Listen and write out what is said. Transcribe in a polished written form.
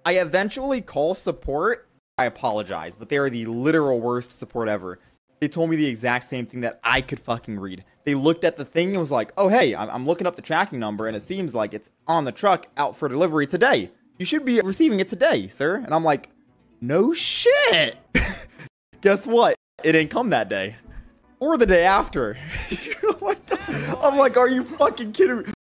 I eventually call support. I apologize, but they are the literal worst support ever. They told me the exact same thing that I could fucking read. They looked at the thing and was like, oh, hey, I'm looking up the tracking number, and it seems like it's on the truck out for delivery today. You should be receiving it today, sir. And I'm like, no shit. Guess what? It didn't come that day. Or the day after. I'm like, are you fucking kidding me?